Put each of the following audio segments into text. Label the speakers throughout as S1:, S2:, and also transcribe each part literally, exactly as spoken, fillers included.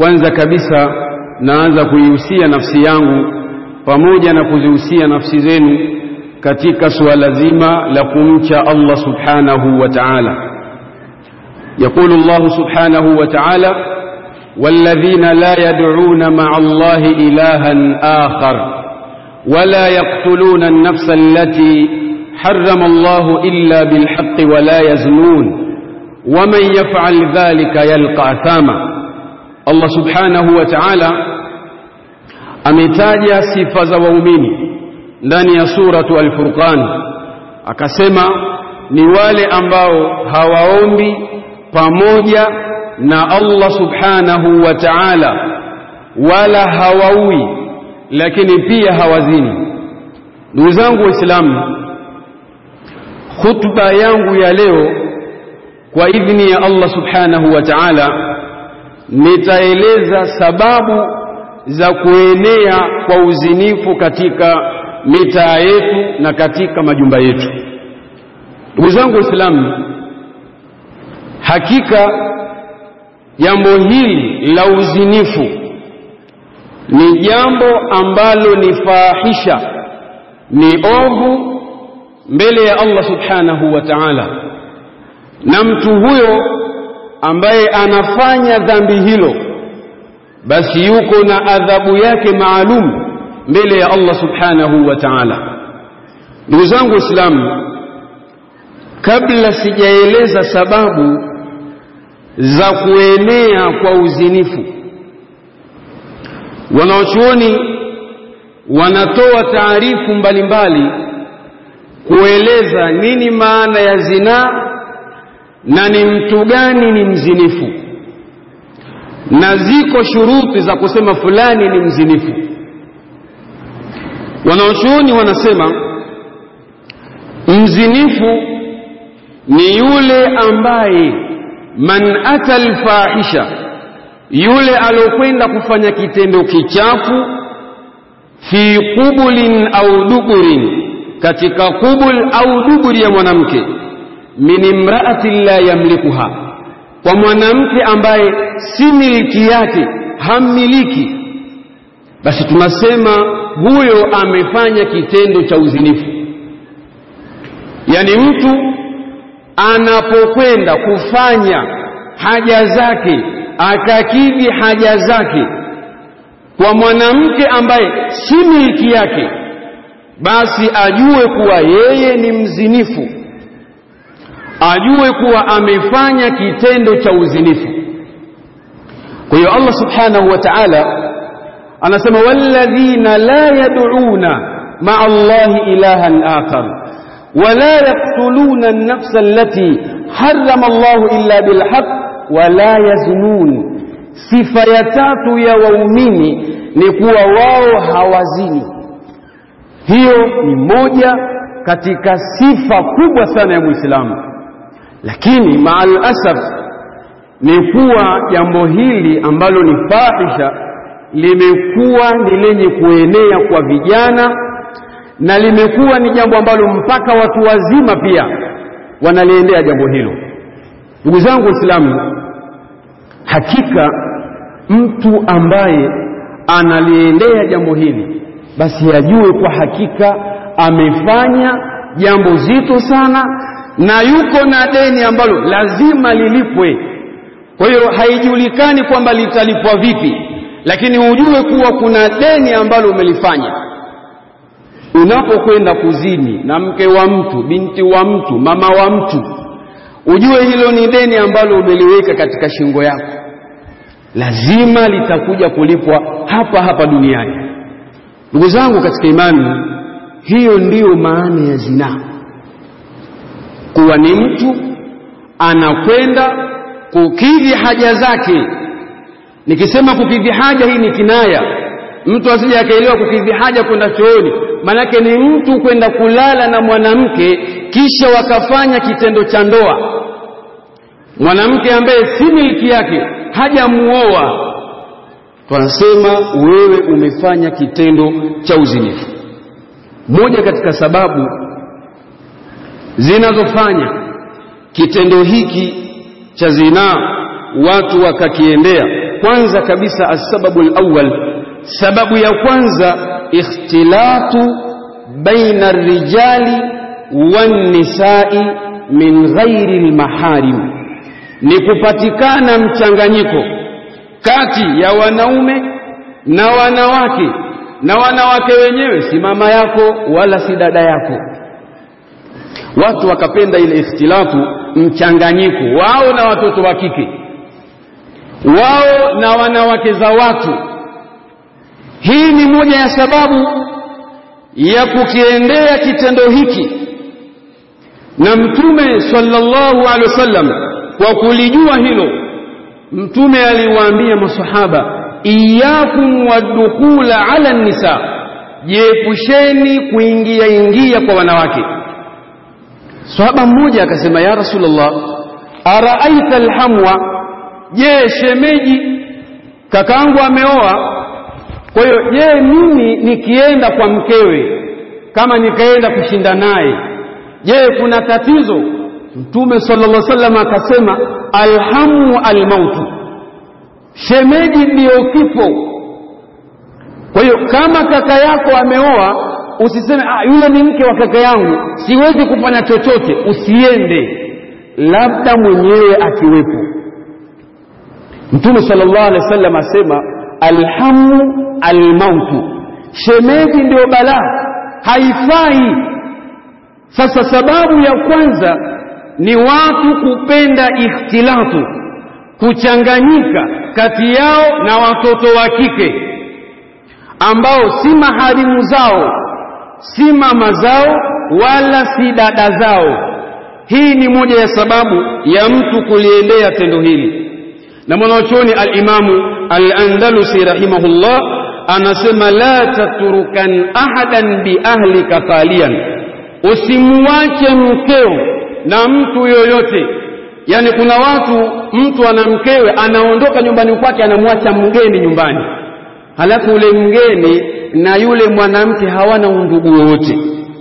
S1: kwanza kabisa naanza kuihusia nafsi yangu pamoja na kuzihusia nafsi zenu katika suala zima la kumcha Allah subhanahu wa ta'ala. يقول الله سبحانه وتعالى: والذين لا يدعون مع الله إلها آخر ولا يقتلون النفس التي حرم الله إلا بالحق ولا يزنون ومن يفعل ذلك يلقى أثاما. الله سبحانه وتعالى ametaja sifa za waumini ndani ya suratu Al-Furqan, akasema ni wale ambao hawaombi pamoja na Allah subhanahu wa ta'ala, wala hawaui, lakini pia hawazini. Ndugu zangu Waislamu, khutba yangu ya leo kwa idhini ya Allah subhanahu wa ta'ala nitaeleza sababu za kuenea kwa uzinifu katika mitaa yetu na katika majumba yetu. Ndugu zangu Waislamu, hakika jambo hili la uzinifu ni jambo ambalo ni fahisha, ni ovu mbele ya Allah subhanahu wa ta'ala, na mtu huyo ambaye anafanya dhambi hilo basi yuko na adhabu yake maalum mbele ya Allah subhanahu wa ta'ala. Ndugu zangu Waislamu, kabla sijaeleza sababu za kuenea kwa uzinifu, wanaochuoni wanatoa taarifu mbalimbali kueleza nini maana ya zinaa na ni mtu gani ni mzinifu, na ziko shuruti za kusema fulani ni mzinifu. Wanaochuoni wanasema mzinifu ni yule ambaye man atal fahisha, yule alokwenda kufanya kitendo kichafu, fi qubulin au duburin, katika qubul au duburi ya mwanamke, min imra'atin la yamlikuha, kwa mwanamke ambaye si miliki yake, hammiliki, basi tunasema huyo amefanya kitendo cha uzinifu. Yani mtu anapokwenda kufanya haja zake, akakidhi haja zake kwa mwanamke ambaye si miliki yake, basi ajue kuwa yeye ni mzinifu, ajue kuwa amefanya kitendo cha uzinifu. Kwa hiyo Allah subhanahu wa ta'ala anasema: walladhina la yad'una ma'a Allahi ilahan akhar ولا يقتلون النفس التي حرم الله إلا بالحق ولا يزنون. sifa ya tatu ya waumini ni kuwa wao hawazini. Hiyo ni moja katika sifa kubwa sana ya Muislamu, lakini maal asaf ni kuwa jambo hili ambalo ni fahisha limekuwa ni lenye kuenea kwa vijana, na limekuwa ni jambo ambalo mpaka watu wazima pia wanaliendea jambo hilo. Ndugu zangu Waislamu, hakika mtu ambaye analiendea jambo hili basi ajue kwa hakika amefanya jambo zito sana, na yuko na deni ambalo lazima lilipwe. Kwa hiyo haijulikani kwamba litalipwa vipi, lakini ujue kuwa kuna deni ambalo umelifanya. Unapokwenda kuzini na mke wa mtu, binti wa mtu, mama wa mtu, ujue hilo ni deni ambalo umeliweka katika shingo yako, lazima litakuja kulipwa hapa hapa duniani. Ndugu zangu katika imani, hiyo ndiyo maana ya zinaa, kuwa ni mtu anakwenda kukidhi haja zake. Nikisema kukidhi haja, hii ni kinaya, mtu asije akaelewa kukidhi haja kwenda chooni. Manake ni mtu kwenda kulala na mwanamke kisha wakafanya kitendo cha ndoa, mwanamke ambaye si miliki yake, hajamuoa, tunasema wewe umefanya kitendo cha uzinifu. Moja katika sababu zinazofanya kitendo hiki cha zinaa watu wakakiendea kwanza kabisa as-sababu al-awwal, sababu ya kwanza ikhtilatu baina ar-rijali wan-nisa'i min ghairi al-maharim, ni kupatikana mchanganyiko kati ya wanaume na wanawake, na wanawake wenyewe si mama yako wala si dada yako. Watu wakapenda ile ikhtilatu, mchanganyiko wao na watoto wa kike, wao na wanawake za watu. Hii ni moja ya sababu ya kukiendea kitendo hiki, na Mtume sallallahu alaihi wasallam kwa kulijua hilo, Mtume aliwaambia masahaba, iyakum wadukhula ala nisa, jiepusheni kuingia ingia kwa wanawake. Sahaba mmoja akasema, ya Rasulullah, araaita alhamwa, je, shemeji kakaangu ameoa, kwa hiyo je mimi nikienda kwa mkewe kama nikaenda kushinda naye, je kuna tatizo? Mtume sallallahu alaihi wasallam akasema, alhamu almautu, shemeji ndio kifo. Kwa hiyo kama kaka yako ameoa, usiseme ah, yule ni mke wa kaka yangu, siwezi kufanya chochote. Usiende, labda mwenyewe akiwepo. Mtume sallallahu alaihi wasallam asema, alhamu almautu, shemeji ndio balaa, haifai. Sasa sababu ya kwanza ni watu kupenda ikhtilatu, kuchanganyika kati yao na watoto wa kike ambao si maharimu zao, si mama zao wala si dada zao. Hii ni moja ya sababu ya mtu kuliendea tendo hili. Na mwanachuoni al-Imamu al-Andalusi rahimahullah anasema, la tatrukan ahadan bi ahlika khalian, usimuache mkeo na mtu yoyote. Yani kuna watu, mtu ana mkewe anaondoka nyumbani kwake anamwacha mgeni nyumbani, halafu ule mgeni na yule mwanamke hawana undugu wote.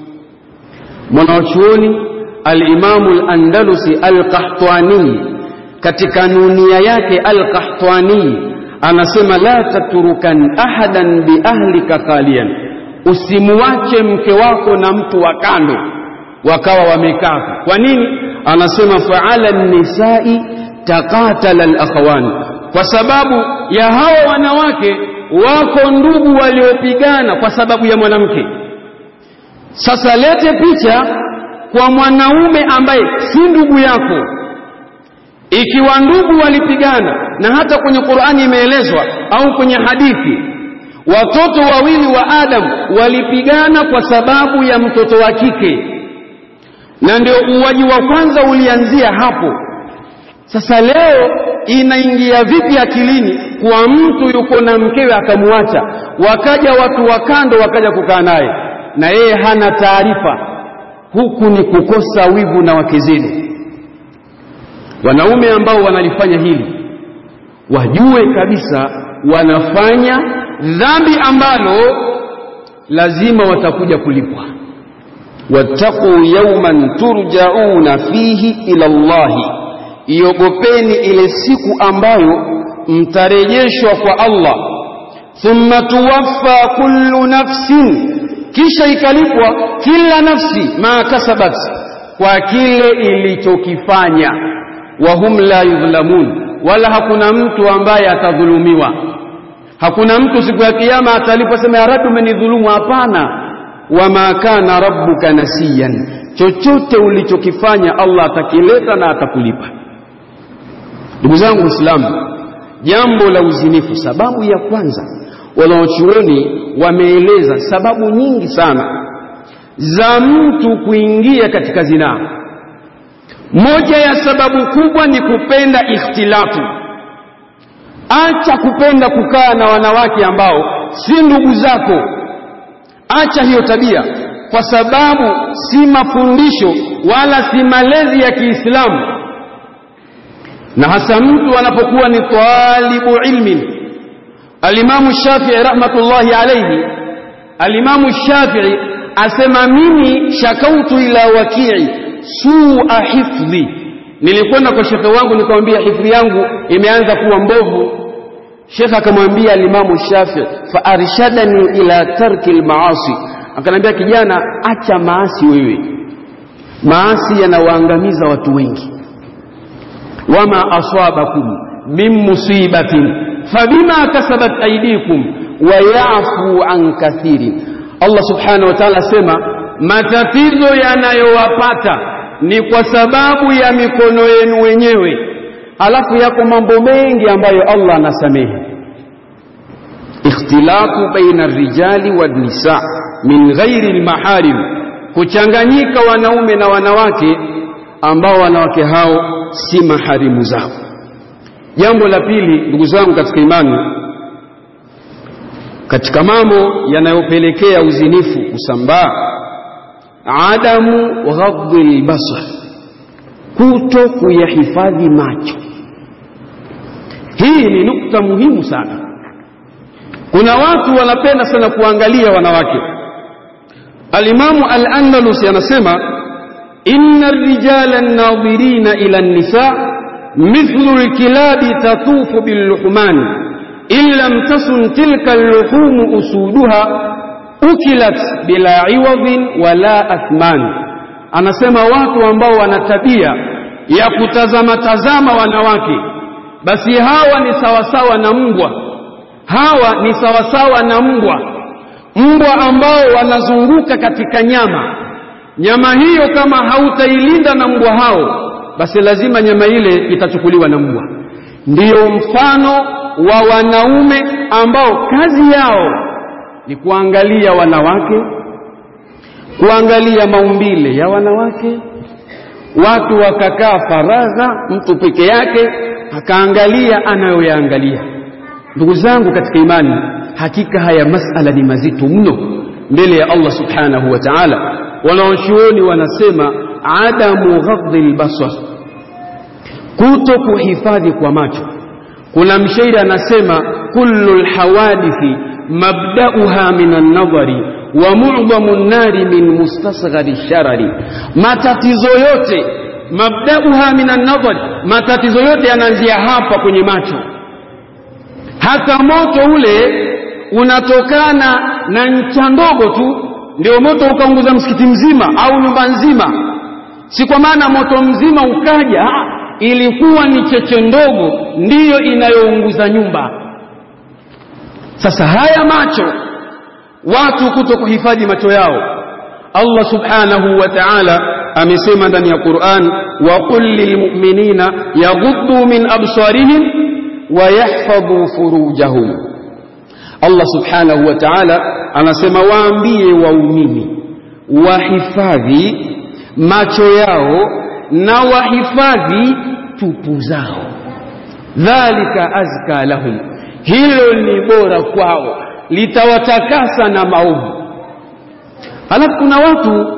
S1: Mwanachuoni al-Imamu al-Andalusi al-Qahtwani katika nunia yake al-Qahtwani anasema, la tatrukan ahadan bi ahlika khalian, usimuache mke wako na mtu wa kando wakawa wamekaa. Kwa nini? Anasema, fa'ala an-nisa'i taqatala al-akhwan, kwa sababu ya hao wanawake wako ndugu waliopigana kwa sababu ya mwanamke. Sasa lete picha kwa mwanaume ambaye si ndugu yako, ikiwa ndugu walipigana, na hata kwenye Qur'ani imeelezwa au kwenye hadithi, watoto wawili wa Adam walipigana kwa sababu ya mtoto wa kike, na ndio uwaji wa kwanza ulianzia hapo. Sasa leo inaingia vipi akilini kwa mtu yuko na mkewe akamuacha, wakaja watu wa kando wakaja kukaa naye na yeye hana taarifa? Huku ni kukosa wivu na wake zenu. Wanaume ambao wanalifanya hili wajue kabisa wanafanya dhambi ambalo lazima watakuja kulipwa. Wattaqu yawman turja'una fihi ila Allahi, iogopeni ile siku ambayo mtarejeshwa kwa Allah. Thumma tuwaffa kullu nafsin, kisha ikalipwa kila nafsi ma kasabat, kwa kile ilichokifanya. Wa hum la yudhlamun, wala hakuna mtu ambaye atadhulumiwa. Hakuna mtu siku ya kiyama atalipwa sema ya Rabbi umenidhulumu. Hapana. Wama kana rabbuka nasiyan, chochote ulichokifanya Allah atakileta na atakulipa. Ndugu zangu Waislamu, jambo la uzinifu, sababu ya kwanza, wanaochuoni wameeleza sababu nyingi sana za mtu kuingia katika zinaa. Moja ya sababu kubwa ni kupenda ikhtilatu. Acha kupenda kukaa na wanawake ambao si ndugu zako. Acha hiyo tabia, kwa sababu si mafundisho wala si malezi ya Kiislamu. Na hasa mtu anapokuwa ni talibu ilmi. Alimamu Shafi'i rahmatullahi alayhi, Alimamu Shafi'i asema, mimi shakautu ila Waki'i su'a hifdhi, nilikwenda kwa shekhe wangu nikamwambia hifdhi yangu imeanza kuwa mbovu. Sheikh akamwambia al-Imam Shafi'i, fa arshadani ila tarki al-maasi, akanambia kijana, acha maasi wewe, maasi yanawaangamiza watu wengi. Wama aswabakum min musibatin fabima kasabat aydikum wa ya'fu an kathirin. Allah subhanahu wa ta'ala sema matatizo yanayowapata ni kwa sababu ya mikono yenu wenyewe, alafu yako mambo mengi ambayo Allah anasamehe. Ikhtilafu baina ar-rijali wan-nisa min ghairi al-maharim, kuchanganyika wanaume na wanawake ambao wanawake hao si maharimu zao. Jambo la pili, ndugu zangu katika imani, katika mambo yanayopelekea uzinifu kusambaa, adamu ghadhil basar, kuto kuyahifadhi macho. Hii ni nukta muhimu sana. Kuna watu wanapenda sana kuangalia wanawake. Al-Imamu Al-Andalusi anasema, inna ar-rijala an-nadhirina ila an-nisa mithlu al-kilabi tatufu bil-luhman illam tasun tilka al-luhum usuduha ukilat bila iwadhin wala athman. Anasema watu ambao wana tabia ya kutazama tazama wanawake, basi hawa ni sawasawa na mbwa. Hawa ni sawasawa na mbwa, mbwa ambao wanazunguka katika nyama. Nyama hiyo kama hautailinda na mbwa hao, basi lazima nyama ile itachukuliwa na mbwa. Ndiyo mfano wa wanaume ambao kazi yao ni kuangalia wanawake, kuangalia maumbile ya wanawake. Watu wakakaa faragha, mtu peke yake akaangalia anayoyaangalia. Ndugu zangu katika imani, hakika haya masala ni mazito mno mbele ya Allah subhanahu wa ta'ala. Wanaoshuoni wanasema adamu ghadhil basar, kuto kuhifadhi kwa macho. Kuna mshairi anasema, kullul hawadithi mabda'uha minan nadhari wa mu'dhamun nari min mustasghari sharari. Matatizo yote mabda'uha minan nadhari, matatizo yote yanaanzia hapa kwenye macho. Hata moto ule unatokana na ncha ndogo tu, ndio moto ukaunguza msikiti mzima au nyumba nzima. Si kwa maana moto mzima ukaja, ilikuwa ni cheche ndogo ndiyo inayounguza nyumba. Sasa haya macho, watu kuto kuhifadhi macho yao. Allah subhanahu wa ta'ala amesema ndani ya Qur'an, wa qul lil mu'minina yaghuddu min absarihim wa yahfadhu furujahum. Allah subhanahu wa ta'ala anasema waambie waumini wahifadhi macho yao na wahifadhi tupu zao. Dhalika azka lahum, hilo ni bora kwao, litawatakasa na maovu. Halafu kuna watu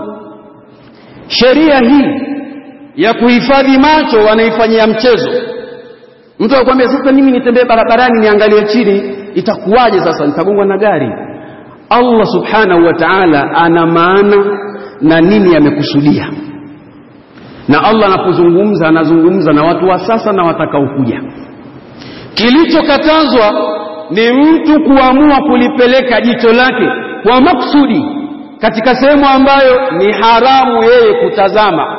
S1: sheria hii ya kuhifadhi macho wanaifanyia mchezo. Mtu akwambia, sasa mimi nitembee barabarani niangalie chini, itakuwaje sasa, nitagongwa na gari? Allah subhanahu wa ta'ala ana maana na nini amekusudia. Na Allah anapozungumza anazungumza na watu wa sasa na watakaokuja. Kilichokatazwa ni mtu kuamua kulipeleka jicho lake kwa maksudi katika sehemu ambayo ni haramu yeye kutazama.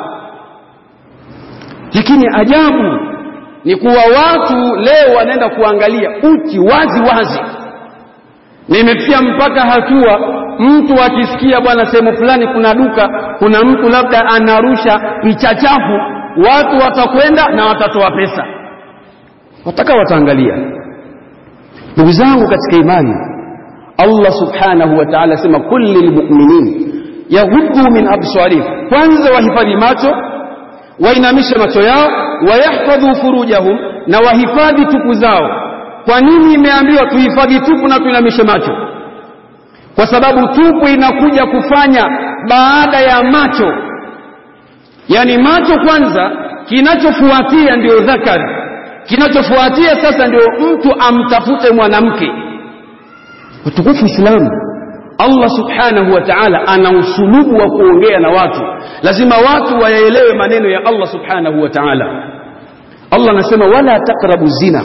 S1: Lakini ajabu ni kuwa watu leo wanaenda kuangalia uchi wazi wazi. Nimefikia mpaka hatua mtu akisikia bwana sehemu fulani kuna duka, kuna mtu labda anarusha picha chafu, watu watakwenda na watatoa pesa, wataka wataangalia. Ndugu zangu katika imani, Allah subhanahu wa ta'ala sema kulli lilmu'minin yaghuddu min absarihim, kwanza wahifadhi macho, wainamishe macho yao, wayahfadhu furujahum, na wahifadhi tupu zao. Kwa nini imeambiwa tuhifadhi tupu na tuinamishe macho? Kwa sababu tupu inakuja kufanya baada ya macho. Yani macho kwanza, kinachofuatia ndio dhakari, kinachofuatia sasa ndio mtu amtafute mwanamke. Utukufu Islamu, Allah subhanahu wa ta'ala ana usulubu wa kuongea na watu. Lazima watu wayaelewe maneno ya Allah subhanahu wa ta'ala. Allah anasema wala taqrabu zina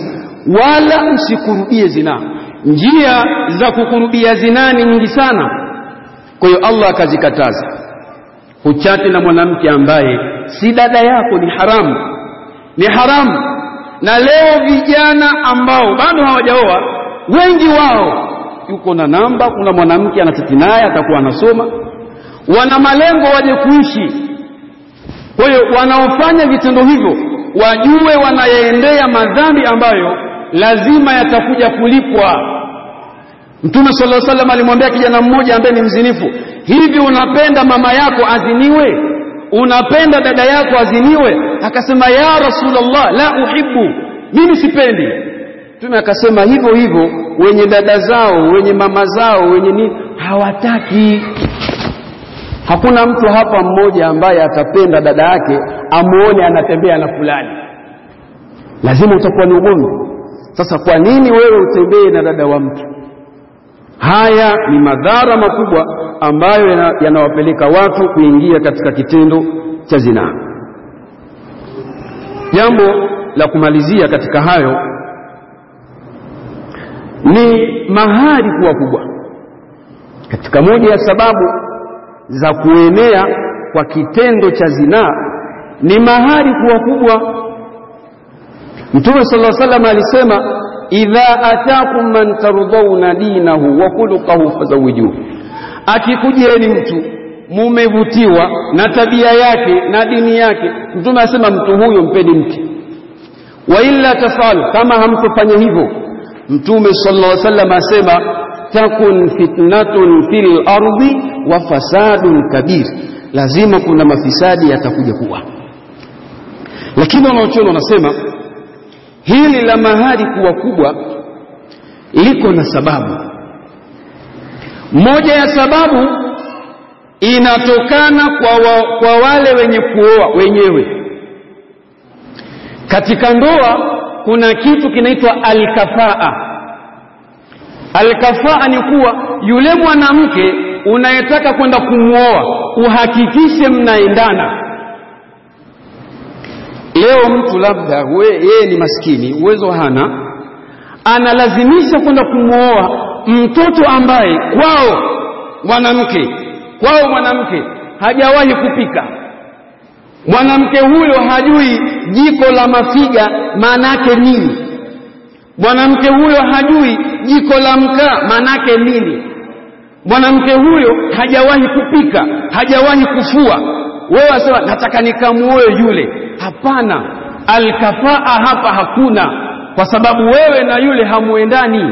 S1: wala usikurubie zina. Njia za kukurubia zina ni nyingi sana. Kwa hiyo Allah akazikataza. Huchati na mwanamke ambaye si dada yako, ni haramu. Ni haramu. Na leo vijana ambao bado hawajaoa, wengi wao yuko na namba, kuna mwanamke anachati naye, atakuwa anasoma, wana malengo waje kuishi. Kwa hiyo wanaofanya vitendo hivyo wajue wanayaendea madhambi ambayo lazima yatakuja kulipwa. Mtume sallallahu alaihi wasallam alimwambia kijana mmoja ambaye ni mzinifu, hivi unapenda mama yako aziniwe? Unapenda dada yako aziniwe? Akasema, ya Rasulullah, la uhibbu, mimi sipendi. Mtume akasema, hivyo hivyo wenye dada zao, wenye mama zao, wenye nini hawataki. Hakuna mtu hapa mmoja ambaye atapenda dada yake amuone anatembea na fulani. Lazima utakuwa ni ugomvi. Sasa kwa nini wewe utembee na dada wa mtu? Haya ni madhara makubwa ambayo yanawapeleka watu kuingia katika kitendo cha zina. Jambo la kumalizia katika hayo ni mahari kuwa kubwa. Katika moja ya sababu za kuenea kwa kitendo cha zina ni mahari kuwa kubwa. Mtume sallallahu alaihi wasallam alisema, idha atakum man tardawna dinahu wa khuluquhu fazawijuhu. Akikujieni mtu mumevutiwa na tabia yake na dini yake, Mtume asema mtu huyo mpeni mke. Wa illa tafal, kama hamtofanya hivyo, Mtume sallallahu alaihi wasallam asema takun fitnatun fil ardi wa fasadun kabir, lazima kuna mafisadi yatakuja kuwa. Lakini wanaochuoni wanasema hili la mahari kuwa kubwa liko na sababu. Moja ya sababu inatokana kwa, wa, kwa wale wenye kuoa wenyewe. Katika ndoa kuna kitu kinaitwa al-kafaa. Al-kafaa ni kuwa yule mwanamke unayetaka kwenda kumuoa uhakikishe mnaendana. Leo mtu labda yeye ni maskini, uwezo hana, analazimisha kwenda kumuoa mtoto ambaye kwao mwanamke kwao mwanamke hajawahi kupika. Mwanamke huyo hajui jiko la mafiga maana yake nini. Mwanamke huyo hajui jiko la mkaa maana yake nini. Mwanamke huyo hajawahi kupika, hajawahi kufua. Wewe wasema nataka nikamuoe yule. Hapana, al-kafaa hapa hakuna, kwa sababu wewe na yule hamuendani.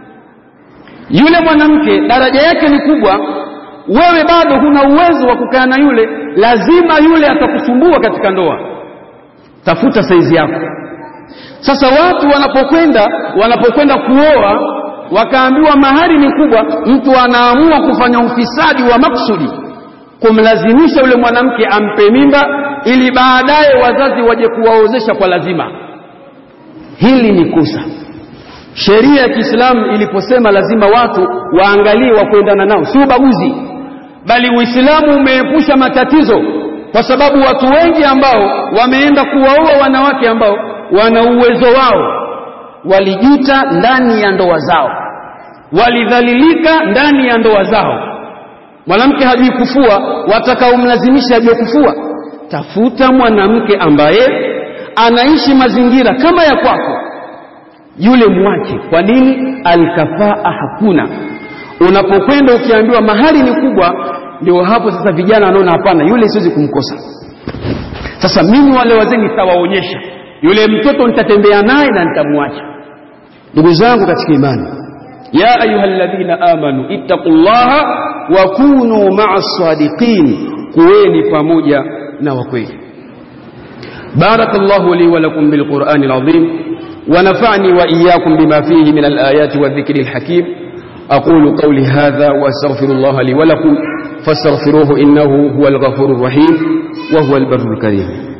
S1: Yule mwanamke daraja yake ni kubwa, wewe bado huna uwezo wa kukaa na yule, lazima yule atakusumbua katika ndoa. Tafuta saizi yako. Sasa watu wanapokwenda wanapokwenda kuoa wakaambiwa mahari ni kubwa, mtu anaamua kufanya ufisadi wa maksudi, kumlazimisha yule mwanamke ampe mimba ili baadaye wazazi waje kuwaozesha kwa lazima. Hili ni kosa. Sheria ya Kiislamu iliposema lazima watu waangalie wa kuendana nao, si ubaguzi, bali Uislamu umeepusha matatizo, kwa sababu watu wengi ambao wameenda kuwaoa wanawake ambao wana uwezo wao walijuta ndani ya ndoa zao, walidhalilika ndani ya ndoa zao. Mwanamke hajui kufua, watakaomlazimisha ajue kufua. Tafuta mwanamke ambaye anaishi mazingira kama ya kwako, yule mwache. Kwa nini? Al-kafaa hakuna. Unapokwenda ukiambiwa mahari ni kubwa, ndio hapo sasa vijana wanaona hapana, yule siwezi kumkosa. Sasa mimi wale wazee nitawaonyesha, yule mtoto nitatembea naye na nitamwacha. Ndugu zangu katika imani, ya ayyuhalladhina amanu ittaqullaha wa kunu ma'as sadiqin, kuweni pamoja na wakweli. Barakallahu li wa lakum bil Qur'anil azim wa nafa'ni wa iyyakum bima fihi min al ayati wa dhikril hakim. أقول قولي هذا وأستغفر الله لي ولكم فاستغفروه إنه هو الغفور الرحيم وهو البر الكريم.